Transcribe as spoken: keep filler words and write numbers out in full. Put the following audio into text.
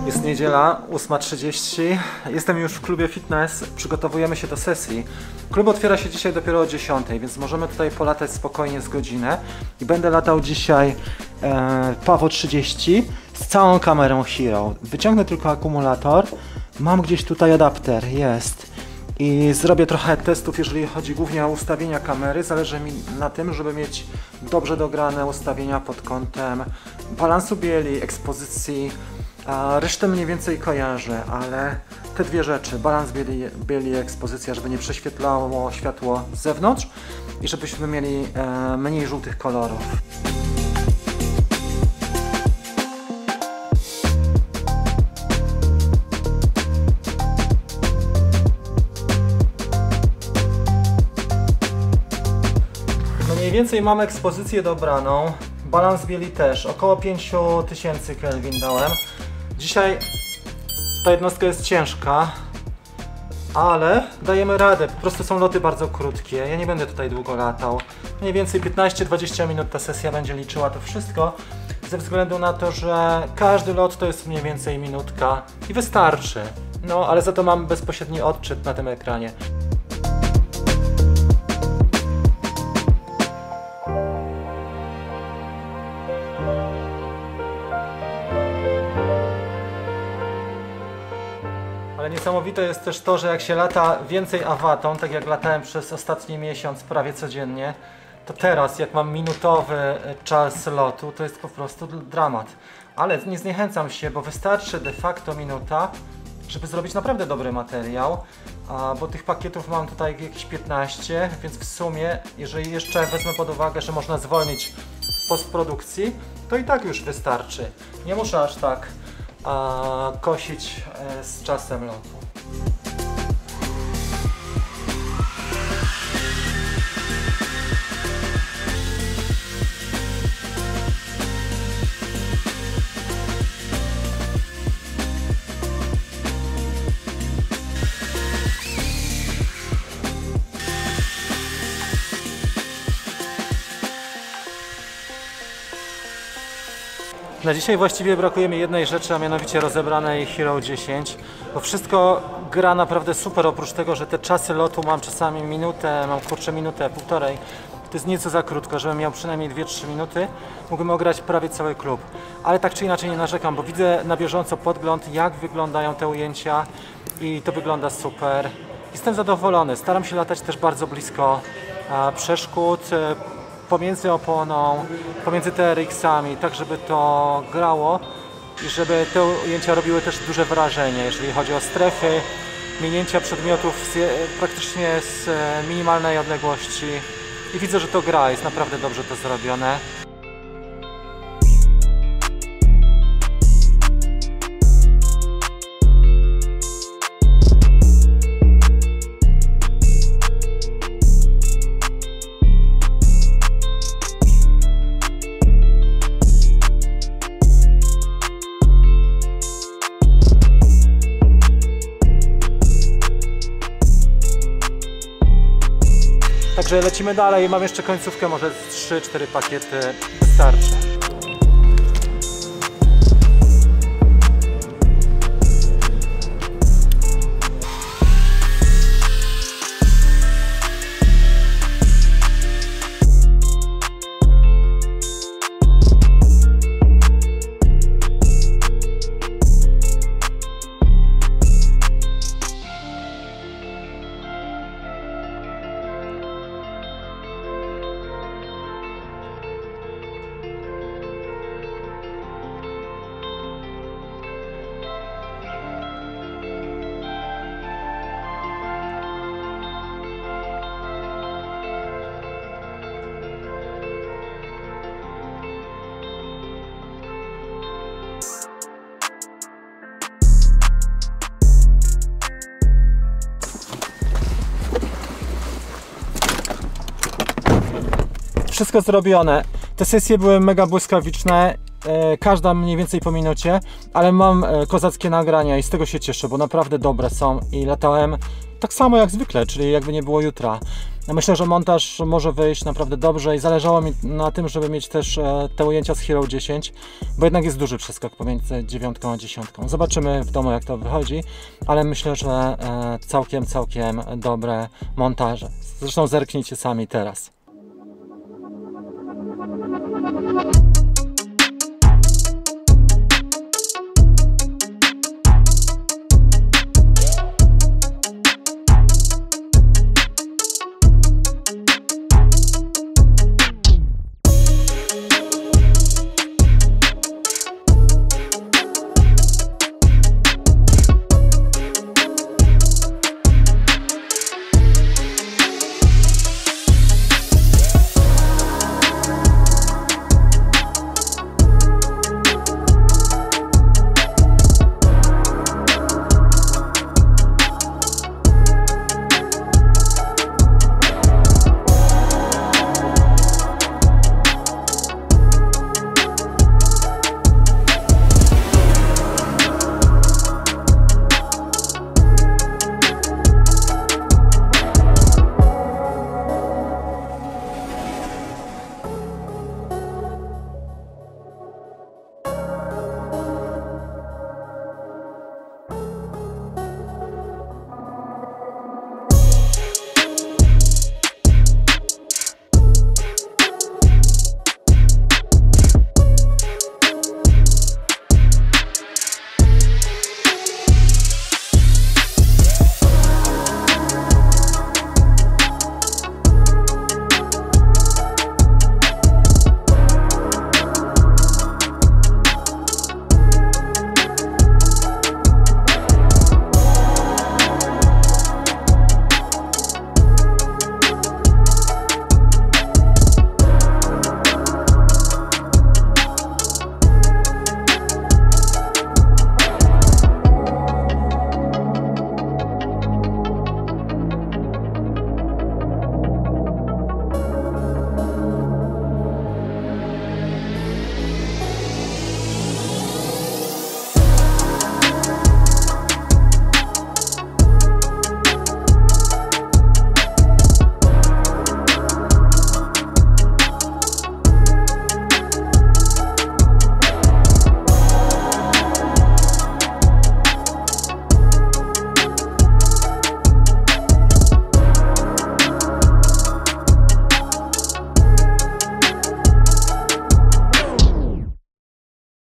Jest niedziela, ósma trzydzieści. Jestem już w klubie fitness, przygotowujemy się do sesji. Klub otwiera się dzisiaj dopiero o dziesiątej, więc możemy tutaj polatać spokojnie z godzinę. I będę latał dzisiaj e, Pawo trzydzieści z całą kamerą Hero. Wyciągnę tylko akumulator. Mam gdzieś tutaj adapter, jest. I zrobię trochę testów, jeżeli chodzi głównie o ustawienia kamery. Zależy mi na tym, żeby mieć dobrze dograne ustawienia pod kątem balansu bieli, ekspozycji. A resztę mniej więcej kojarzę, ale te dwie rzeczy, balans bieli, bieli ekspozycja, żeby nie prześwietlało światło z zewnątrz i żebyśmy mieli e, mniej żółtych kolorów. No mniej więcej mamy ekspozycję dobraną, balans bieli też, około pięć tysięcy Kelvin dałem. Dzisiaj ta jednostka jest ciężka, ale dajemy radę, po prostu są loty bardzo krótkie, ja nie będę tutaj długo latał. Mniej więcej piętnaście dwadzieścia minut ta sesja będzie liczyła to wszystko, ze względu na to, że każdy lot to jest mniej więcej minutka i wystarczy. No, ale za to mam bezpośredni odczyt na tym ekranie. Ale niesamowite jest też to, że jak się lata więcej awatą, tak jak latałem przez ostatni miesiąc prawie codziennie, to teraz jak mam minutowy czas lotu, to jest po prostu dramat. Ale nie zniechęcam się, bo wystarczy de facto minuta, żeby zrobić naprawdę dobry materiał, bo tych pakietów mam tutaj jakieś piętnaście, więc w sumie, jeżeli jeszcze wezmę pod uwagę, że można zwolnić w postprodukcji, to i tak już wystarczy. Nie muszę aż tak a kosić z czasem lotu. Na dzisiaj właściwie brakuje mi jednej rzeczy, a mianowicie rozebranej Hero dziesięć, bo wszystko gra naprawdę super, oprócz tego, że te czasy lotu mam czasami minutę, mam kurczę minutę, półtorej. To jest nieco za krótko, żebym miał przynajmniej dwie trzy minuty, mógłbym ograć prawie cały klub. Ale tak czy inaczej nie narzekam, bo widzę na bieżąco podgląd, jak wyglądają te ujęcia i to wygląda super. Jestem zadowolony, staram się latać też bardzo blisko a, przeszkód, pomiędzy oponą, pomiędzy T R X-ami, tak żeby to grało i żeby te ujęcia robiły też duże wrażenie, jeżeli chodzi o strefy, minięcia przedmiotów z, praktycznie z minimalnej odległości. I widzę, że to gra, jest naprawdę dobrze to zrobione. Także lecimy dalej, mam jeszcze końcówkę, może trzy cztery pakiety wystarczy. Wszystko zrobione. Te sesje były mega błyskawiczne, e, każda mniej więcej po minucie, ale mam e, kozackie nagrania i z tego się cieszę, bo naprawdę dobre są i latałem tak samo jak zwykle, czyli jakby nie było jutra. Myślę, że montaż może wyjść naprawdę dobrze i zależało mi na tym, żeby mieć też te ujęcia z Hero dziesięć, bo jednak jest duży przeskok pomiędzy dziewiątką a dziesiątką. Zobaczymy w domu, jak to wychodzi, ale myślę, że całkiem, całkiem dobre montaże. Zresztą zerknijcie sami teraz.